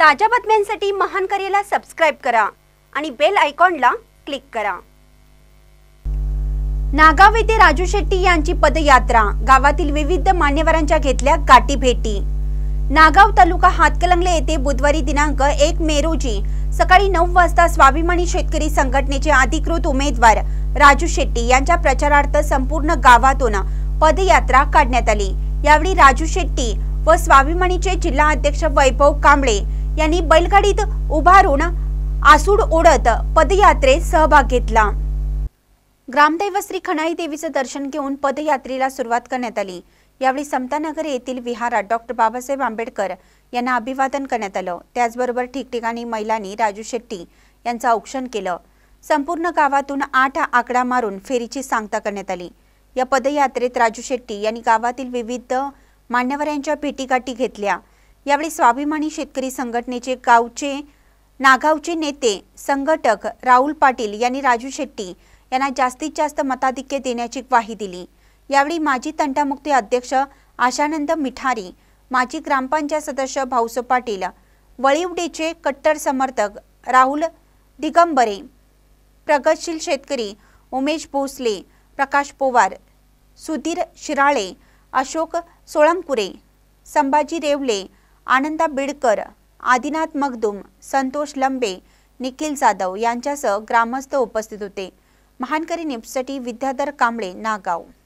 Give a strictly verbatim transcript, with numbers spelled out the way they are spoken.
ताज्या बातम्यांसाठी महानकरेला सबस्क्राइब करा आणि बेल आयकॉनला क्लिक करा। नागाव येथे राजू शेट्टी यांची पदयात्रा, गावातील विविध मान्यवरांच्या घेतल्या गाठी भेटी। नागाव तालुका हातकलंगले येथे बुधवारी दिनांक एक मे रोजी सकाळी नऊ वाजता स्वाभिमानी शेतकरी संघटनेचे अधिकृत उमेदवार राजू शेट्टी यांच्या प्रचारार्थ संपूर्ण गावातून पदयात्रा काढण्यात आली। यावेळी राजू शेट्टी व स्वाभिमानीचे जिल्हा अध्यक्ष वैभव कांबळे यांनी बैलगाडीत उभारून आसूड ओढत पदयात्रेत सहभाग घेतला। ग्रामदैव श्री खनाई देवीचे दर्शन घेऊन पदयात्रेला सुरुवात करण्यात आली। यावेळी समतानगर येथील विहारात डॉक्टर बाबासाहेब आंबेडकर यांना अभिवादन करण्यात आलं। त्याचबरोबर ठिकठिकाणी महिलांनी राजू शेट्टी यांचं औक्षण केलं। संपूर्ण गावातून आठ आकडा मारून फेरीची सांगता करण्यात आली। या पदयात्रेत राजू शेट्टी यांनी गावातील विविध मान्यवरांच्या भेटीगाठी घेतल्या। यावेळी स्वाभिमानी शेतकरी संघटनेचे गावचे नागावचे नेते संघटक राहुल पाटील यांनी राजू शेट्टी यांना जास्तीत जास्त मताधिक्य देण्याची ग्वाही दिली। यावेळी माजी तंटामुक्ती अध्यक्ष आशानंद मिठारी, माजी ग्रामपंचायत सदस्य भाऊसो पाटील, वळिवडेचे कट्टर समर्थक राहुल दिगंबरे, प्रगतशील शेतकरी उमेश भोसले, प्रकाश पोवार, सुधीर शिराळे, अशोक सोळंकुरे, संभाजी रेवले, आनंदा बिडकर, आदिनाथ मगदूम, संतोष लंबे, निखिल जाधव यांच्यासह ग्रामस्थ उपस्थित होते। महानकरी न्यूजसाठी विद्याधर कांबळे, नागाव।